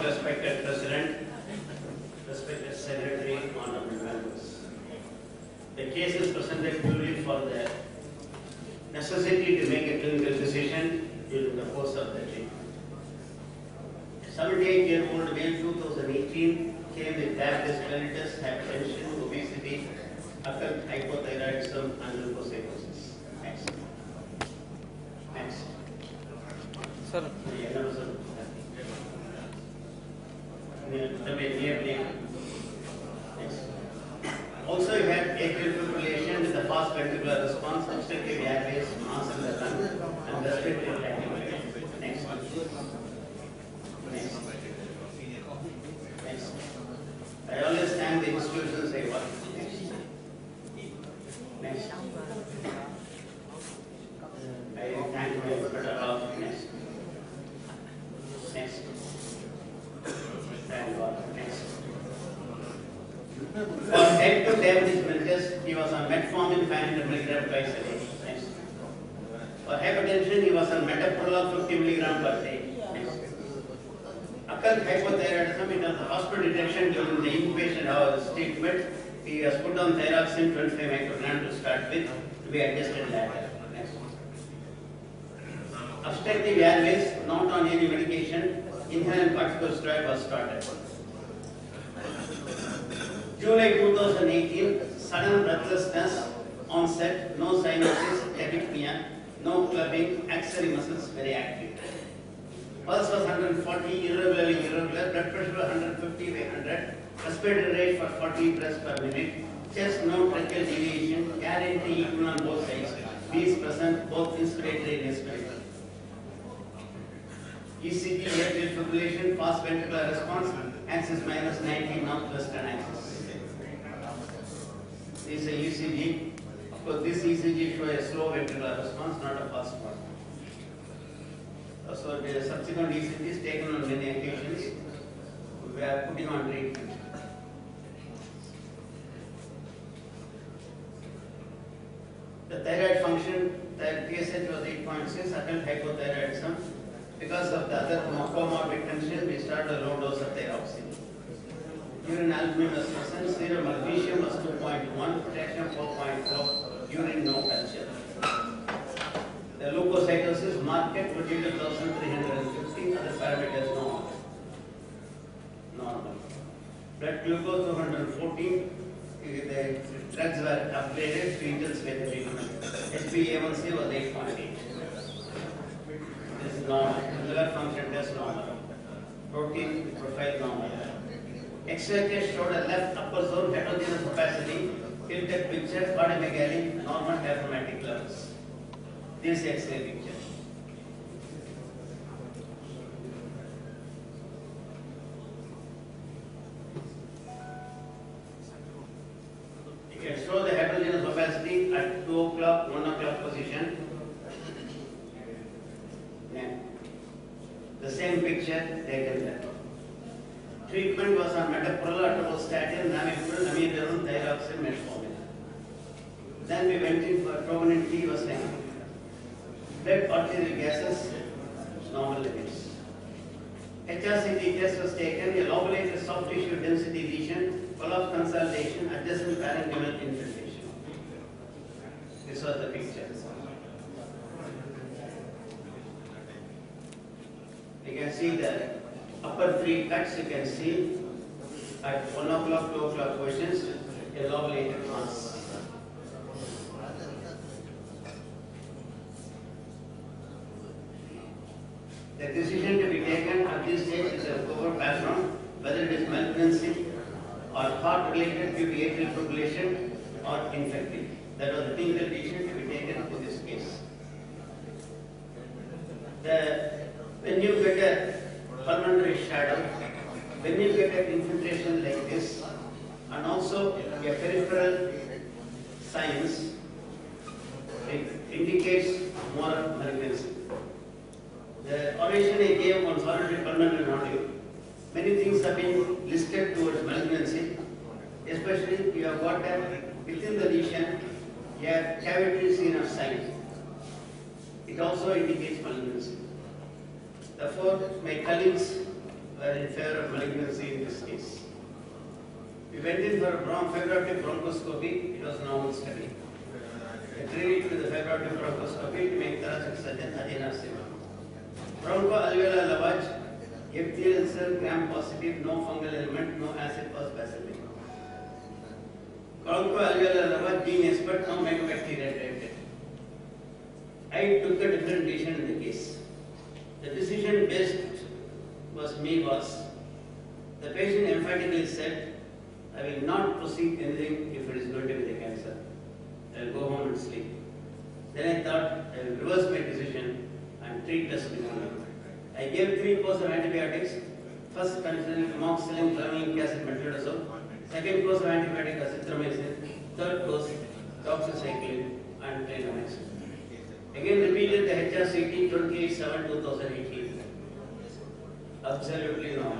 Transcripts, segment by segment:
respected President, respected Secretary, honorable members. The case is presented purely for the necessity to make a clinical decision during the course of the treatment. 78-year-old male, 2018, came with diabetes mellitus, hypertension, obesity, occult hypothyroidism, and leukocytosis. Next. Next. Sir. Also, you had atrial fibrillation with the fast ventricular response, obstructive airways, mass in the lung, and respiratory tachycardia. Next. Next. Next. I always thank the institutions I work with. Next. Next. I thank my hospital. Next. Next. Thank God. Next. For head to diabetes mellitus, he was on metformin 500 mg twice a day. Next. For hypertension, he was on metoprolol 50 mg per day. Next. Occult hypothyroidism, it was a hospital detection during the inpatient hours treatment. He was put on thyroxine 25 microgram to start with, to be adjusted later. Next. Obstructive airways, not on any medication, inhaled corticosteroid was started. July 2018, sudden breathlessness, onset, no cyanosis, tachypnea, no clubbing, axillary muscles very active. Pulse was 140, irregularly irregular, blood pressure was 150 by 100, respiratory rate for 40 breaths per minute, chest no tracheal deviation, guarantee equal on both sides, B's present, both inspiratory and expiratory. ECG, atrial fibrillation, fast ventricular response, axis minus 90, not plus 10 axis. This is a ECG. Of course, this ECG shows a slow ventricular response, not a fast one. So the subsequent ECG is taken on many occasions. We are putting on treatment. The thyroid function, the TSH was 8.6, occult hypothyroidism. Because of the other comorbid condition, we started a low dose of thyroxine. Urine albumin was present, serum magnesium was 2.1, potassium 4.4, urine no culture. The leukocytosis market 22,350, other parameters normal. Normal. Blood glucose 214, the drugs were upgraded, treatments with treatment. HbA1c was 8.8. This is normal. Liver function test normal. Protein profile normal. X-ray test showed a left upper zone heterogeneous opacity, tilted picture, cardiomegaly, normal diaphragmatic levels. This X-ray picture. You can show the heterogeneous opacity at 2 o'clock, 1 o'clock position. Yeah. The same picture taken there. Treatment was on metoprolol, atorvastatin, lamivudine, amiodarone, thyroxine, metformin. Then we went in for troponin T was negative. Blood arterial gases, normal limits. HRCT test was taken, a lobulated soft tissue density lesion, follow-up consolidation, adjacent parenchymal infiltration. This was the picture. You can see the upper 3 cuts, you can see at 1 o'clock, 2 o'clock positions, a lobulated mass. The decision to be taken at this stage is a covered background, whether it is malignancy or heart-related due to atrial fibrillation or infective. That was the clinical decision to be taken for this case. When you get a pulmonary shadow, when you get an infiltration like this, and also a peripheral signs, it indicates more malignancy. The oration I gave on solitary pulmonary nodule, many things have been listed towards malignancy, especially if you have got within the lesion, you have cavity seen of size. It also indicates malignancy. Therefore, my colleagues were in favor of malignancy in this case. We went in for a fiber optic bronchoscopy. It was a normal study. We treated with the fiber optic bronchoscopy to make thoracic surgeon angina stima. Bronchoalveolar lavage, epithelial cell gram positive, no fungal element, no acid was bacilli. Bronchoalveolar lavage, being expert, no mycobacteria detected. I took a different decision in the case. The decision based was the patient emphatically said, I will not proceed anything if it is going to be the cancer. I will go home and sleep. Then I thought I will reverse my decision and treat this pneumonia. I gave 3 courses of antibiotics. First considering amoxicillin, clavulanic acid, metronidazole. Second course of antibiotic azithromycin. Third course doxycycline and clindamycin. Again repeated the HRCT 28/7/2018. Absolutely normal.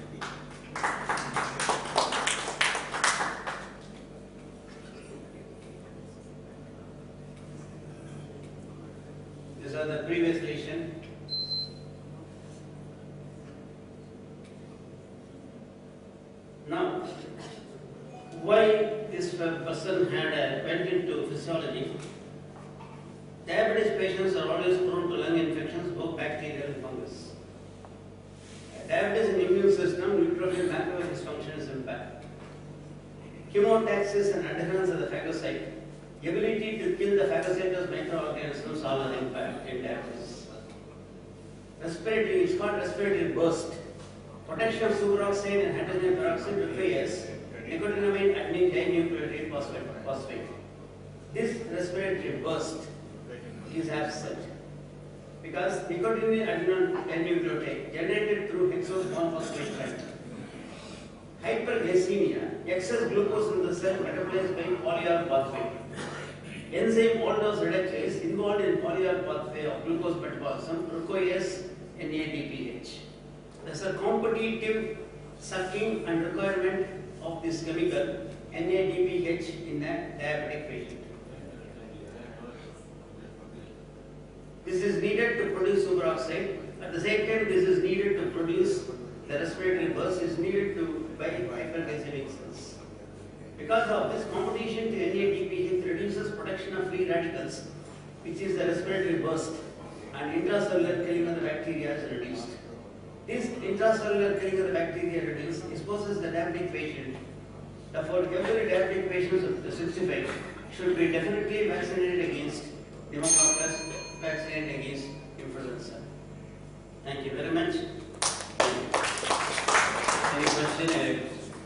These are the previous lesion. Now, why this person went into physiology? Diabetes patients are always prone to lung infections, both bacterial and fungus. Diabetes in the immune system, neutrophil macrophage dysfunction is impaired. Chemotaxis and adherence of the phagocyte, ability to kill the phagocytous microorganisms all are impaired in diabetes. Respiratory, it's called respiratory burst. Protection of superoxide and hydrogen peroxide requires nicotinamide adenine dinucleotide phosphate. This respiratory burst is absent because nicotinamide adenine dinucleotide generated through hexose monophosphate trend. Hyperglycemia, excess glucose in the cell metabolized by polyR pathway. Enzyme aldose reductase involved in polyR pathway of glucose metabolism requires NADPH. There's a competitive sucking and requirement of this chemical NADPH in a diabetic patient. This is needed to produce superoxide. At the same time, this is needed to produce the respiratory burst is needed by hyperglycemic cells. Because of this competition to NADPH reduces production of free radicals, which is the respiratory burst, and intracellular killing of the bacteria is reduced. This intracellular killing of the bacteria reduced exposes the diabetic patient. Therefore, every diabetic patient of the 65 should be definitely vaccinated against pneumococcus, vaccinated against influenza. Thank you very much. Any question?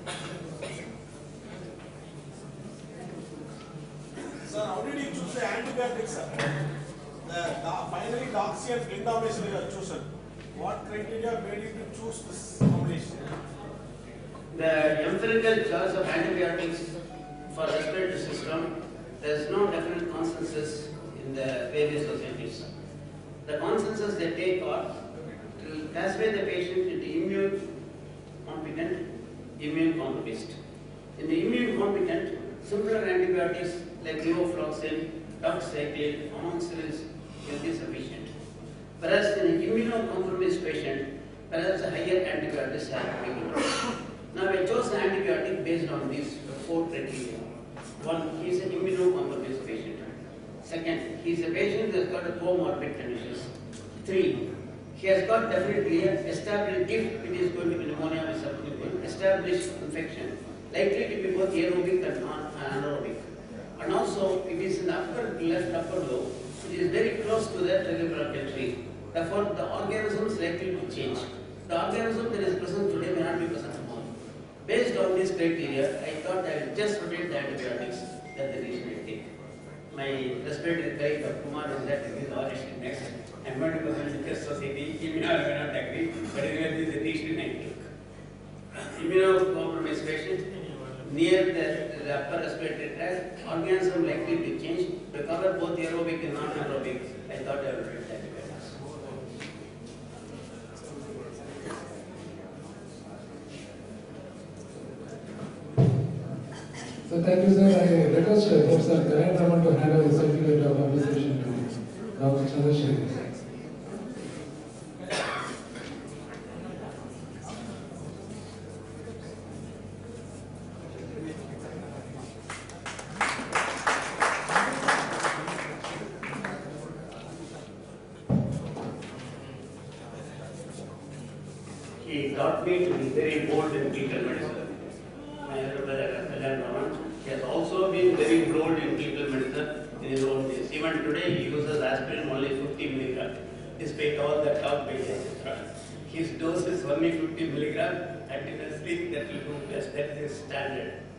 Sir, how did you choose the antibiotics, sir? Finally, doxy and clindamycin you have chosen. What criteria made you to choose this combination? The empirical choice of antibiotics for respiratory system, there is no definite consensus in the various societies. The consensus they take are to classify the patient into immune competent, immune compromised. In the immune competent, simpler antibiotics like levofloxacin, doxycycline, amoxicillin will be sufficient. Whereas in an immunocompromised patient, perhaps a higher antibiotics are given. Now I chose the antibiotic based on these 4 criteria. 1, he is an immunocompromised patient. Second, he is a patient who has got a comorbid conditions. 3, he has got definitely an established, if it is going to be pneumonia with subclinical, established infection, likely to be both aerobic and anaerobic. And also, it is in the left upper lobe, it is very close to the cerebral artery. Therefore, the organism is likely to change. The organism that is present today may not be present tomorrow. Based on these criteria, I thought I will just rotate the antibiotics that the decision I take. My respiratory colleague, Dr. Kumar, is that this is all issue next. I'm going to go to the test society. He may not agree, but anyway, this is the decision I took. Immunocompromised patient, near the upper respiratory tract, organism likely to change. To cover both aerobic and non-aerobic, I thought I would rotate the antibiotics. So thank you, sir. I request Professor Karan Raman to hand over the certificate of appreciation to Dr. Chandrasekhar. he taught me to be very bold in clinical medicine. My elder brother, Kalyan Raman, he has also been very bold in clinical medicine in his own days. Even today, he uses aspirin only 50 milligram, despite all the talk by etc. His dose is only 50 milligram, and he will sleep that will do best. That is his standard.